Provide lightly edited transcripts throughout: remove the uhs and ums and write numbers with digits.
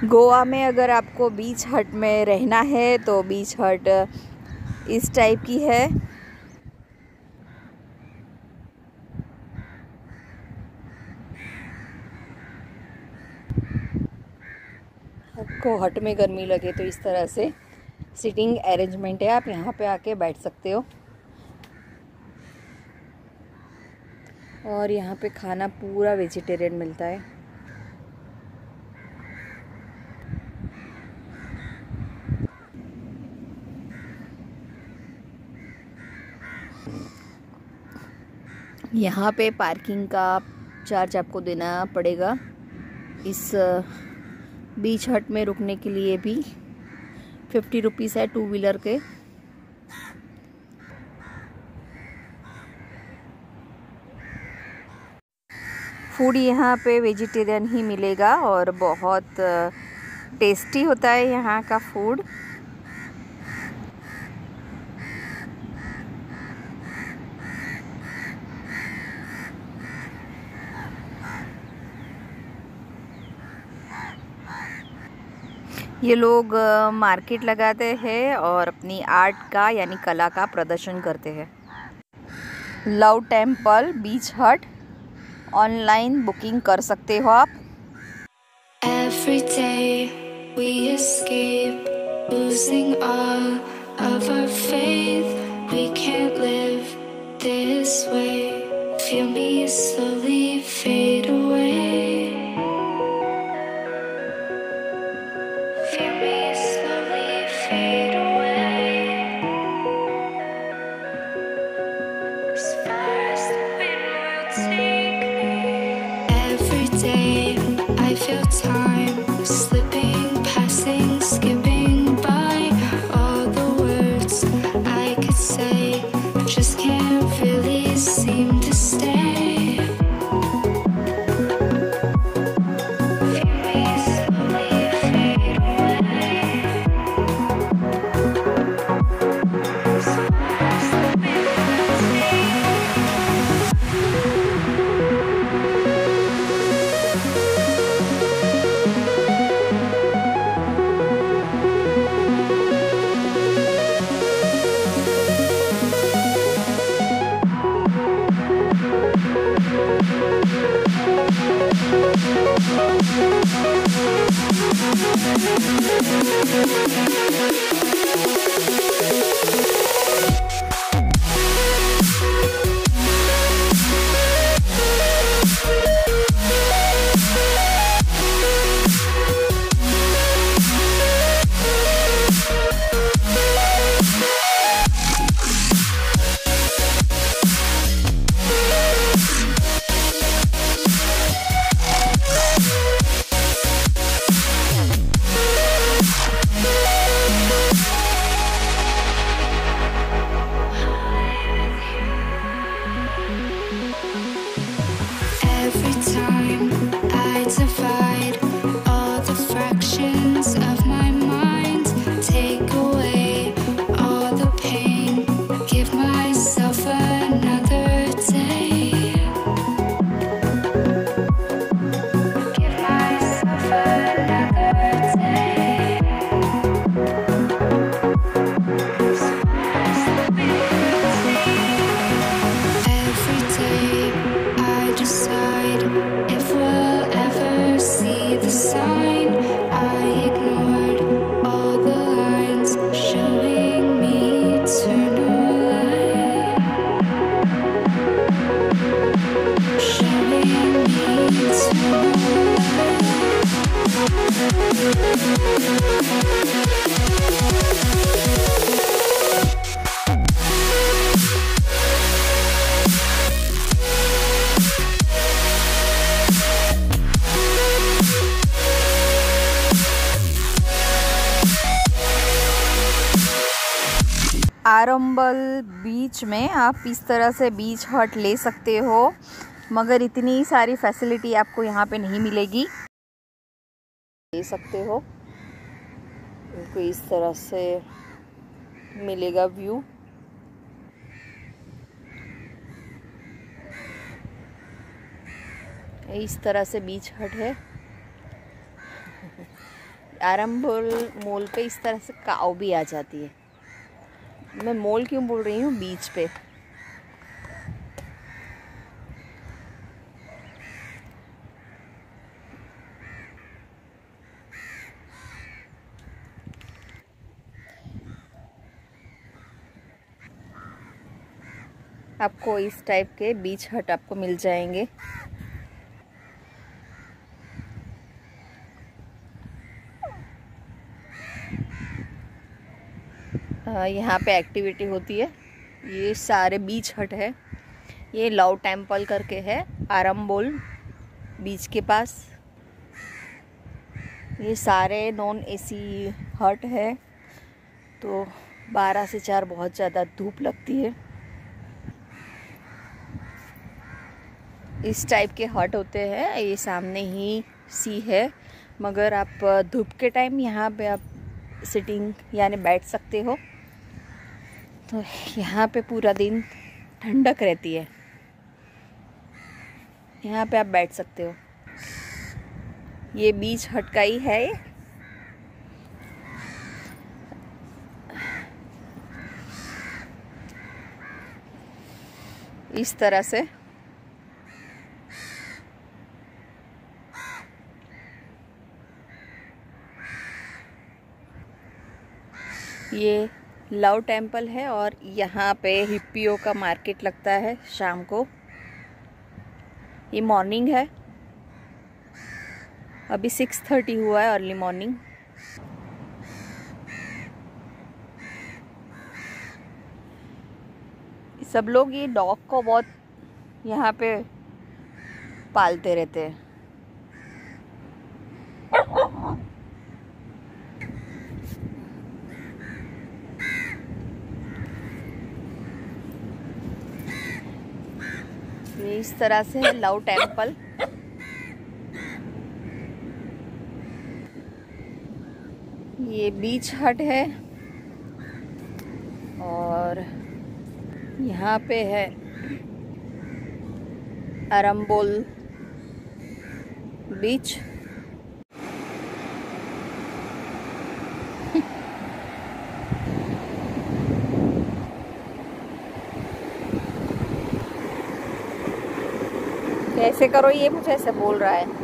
गोवा में अगर आपको बीच हट में रहना है तो बीच हट इस टाइप की है। आपको हट में गर्मी लगे तो इस तरह से सिटिंग अरेंजमेंट है, आप यहाँ पे आके बैठ सकते हो। और यहाँ पे खाना पूरा वेजिटेरियन मिलता है। यहाँ पे पार्किंग का चार्ज आपको देना पड़ेगा। इस बीच हट में रुकने के लिए भी 50 रुपीज़ है 2 व्हीलर के। फूड यहाँ पे वेजिटेरियन ही मिलेगा और बहुत टेस्टी होता है यहाँ का फूड। ये लोग मार्केट लगाते हैं और अपनी आर्ट का यानी कला का प्रदर्शन करते हैं। लव टेम्पल बीच हट ऑनलाइन बुकिंग कर सकते हो आप। Every day we escape, losing all of our faith. We can't live this way. Feel me slowly fade away. Feel me slowly fade away. As far as the wind will take me. Every day I feel time slipping, passing, skipping by. All the words I could say just can't really seem to stay. Feel me slowly fade away. As far as the wind will take me. Every time I divide all the fractions of my mind, take away all the pain, give myself another day. Give myself another day. As far as the wind will take. Every day I decide if we'll ever see the sign. I ignored all the lines showing me eternal light. Showing me eternal आरंबल बीच में आप इस तरह से बीच हट ले सकते हो, मगर इतनी सारी फैसिलिटी आपको यहाँ पे नहीं मिलेगी। ले सकते हो, आपको इस तरह से मिलेगा व्यू। इस तरह से बीच हट है। आरंबोल मॉल पे इस तरह से काऊ भी आ जाती है। मैं मॉल क्यों बोल रही हूँ, बीच पे। आपको इस टाइप के बीच हट आपको मिल जाएंगे। यहाँ पे एक्टिविटी होती है। ये सारे बीच हट है। ये लव टेम्पल करके है आरंबोल बीच के पास। ये सारे नॉन एसी हट है। तो 12 से 4 बहुत ज़्यादा धूप लगती है। इस टाइप के हट होते हैं। ये सामने ही सी है, मगर आप धूप के टाइम यहाँ पे आप सिटिंग यानी बैठ सकते हो। तो यहाँ पे पूरा दिन ठंडक रहती है। यहाँ पे आप बैठ सकते हो। ये बीच हट का ही है। इस तरह से ये लव टेम्पल है और यहाँ पे हिप्पियों का मार्केट लगता है शाम को। ये मॉर्निंग है, अभी 6:30 हुआ है, अर्ली मॉर्निंग। सब लोग ये डॉग को बहुत यहाँ पे पालते रहते हैं। ये इस तरह से है लव टेम्पल। ये बीच हट है और यहाँ पे है आरंबोल बीच। कैसे करो, ये मुझे ऐसे बोल रहा है।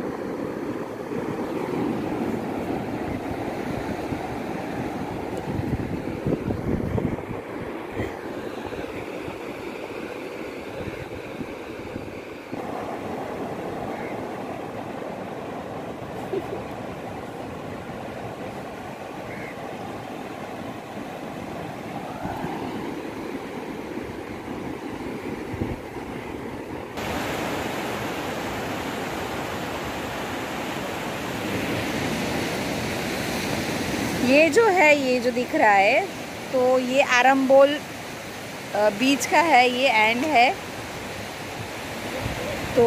ये जो है, ये जो दिख रहा है, तो ये आरंबोल बीच का है, ये एंड है। तो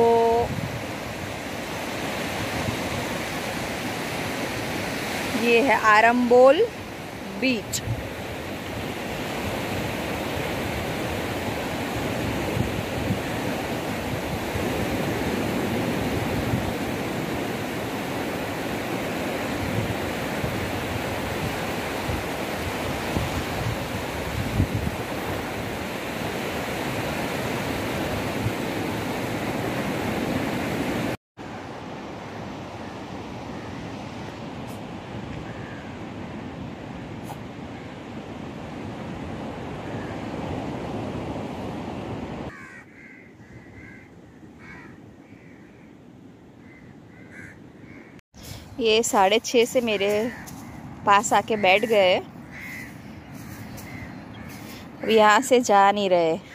ये है आरंबोल बीच। ये 6:30 से मेरे पास आके बैठ गए। अब यहाँ से जा नहीं रहे।